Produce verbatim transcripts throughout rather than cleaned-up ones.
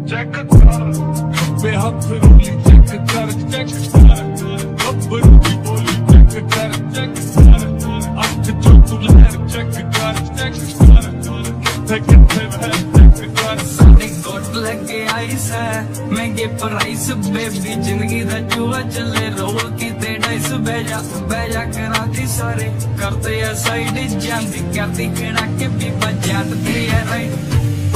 check कर बेहद रोली check कर चेक कर गब्बरू की बोली चेक कर चेक कर अख जो तू लहर चेक कर चेक कर किथे किथे वह चेक कर साडी कोट लगे आइस है महंगे प्राइस बेबी जिंदगी दा जुआ चले रोल किते डाइस बेजा बेजा कराती सारे करते है साइड जांदी करती खड़ा के भी बजात ते है राइट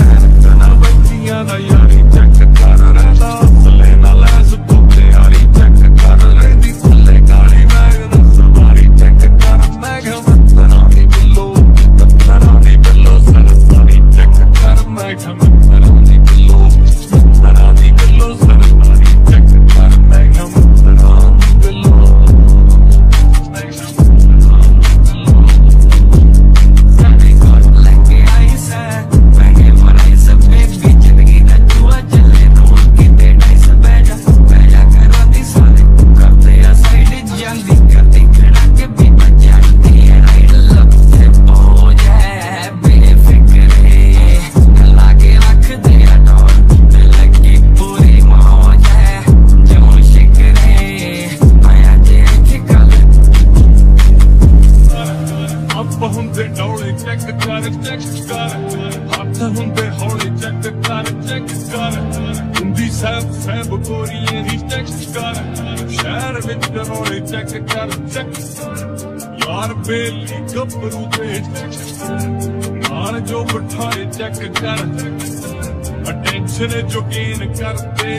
ना यारी चेक कर रहता हसले ना लैस पोते यारी चेक कर रहती थले गाड़ी मैं सवारी चेक कर मैं घमतरानी बिल्लो घमतरानी बिल्लो सरसारी चेक कर मैं घमतरानी बिल्लो घमतरानी बिल्लो सरसारी चेक कर मैं घमतरानी बिल्लो मैं घमतरानी बिल्लो साडी कोट लगे आइस है महंगे प्राइस बेबी ਹੁੰਦੇ ਡੌਲੇ ਚੈੱਕ ਕਰ ਚੈੱਕ ਕਰ ਹੱਥ ਹੁੰਦੇ ਹੌਲੇ ਚੈੱਕ ਕਰ ਚੈੱਕ ਕਰ ਹੁੰਦੀ ਸੈਬ ਸੈਬ ਗੋਰੀਏ ਦੀ ਚੈੱਕ ਕਰ ਸ਼ਹਿਰ ਵਿੱਚ ਰੌਲੇ ਚੈੱਕ ਕਰ ਚੈੱਕ ਯਾਰ ਬੇਲੀ ਗੱਭਰੂ ਦੇ ਨਾਲ ਜੋ ਬਿਠਾਏ ਚੈੱਕ ਕਰ ਅਟੈਂਸ਼ਨ ਜੋ ਗੇਨ ਕਰਦੇ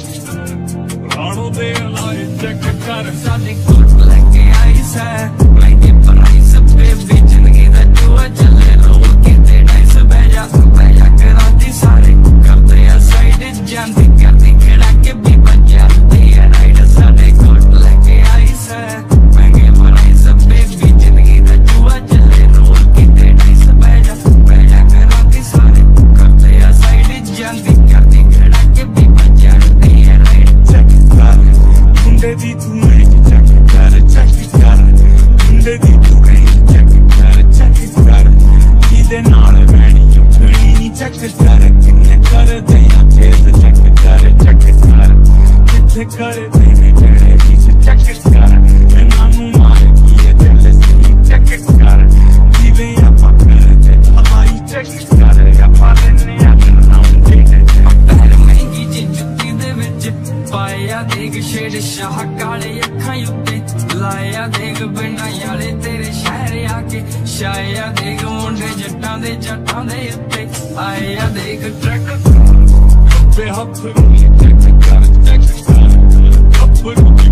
ਰਾਣੋ ਦੇ ਲਾਏ ਚੈੱਕ ਕਰ साडी कोट लगे आइस है महंगे प्राइस बेबी जिंदगी दा जुआ चले रोल किते डाइस बेजा बेजा कराती सारे करते है साइड जांदी करती खड़ा के भी बजाते है राइट साडे कोट लगे आइस है महंगे प्राइस बेबी जिंदगी दा जुआ चले रोल किते डाइस बेजा बेजा कराती सारे करते है साइड जांदी करती खड़ा के भी बजाते है राइट चेक कर मुंडे दी तू चेक कर चेक कर मुंडे दी तू चेक कर चेक कर किदे नाल मैनी चुकनी नी चेक कर किन्ने कर दे चेस चेक कर चेक कर किथे कर दे मेरे बीच चेक कर मैं नू मार किए दिल से चेक कर किवे आपा कर दे हवाई चेक कर आपा लेने आकर नाम दे दे पैर महंगी जी जुत्ती दे विच पाया देख शेड शाह काले अखां उत्ते लाया देख पिंडां वाले तेरे शहर आके छाया देख मुंडे जट्टां दे जट्टां दे उत्ते आया देख ट्रक बेहद रोली चेक कर चेक कर गब्बरू की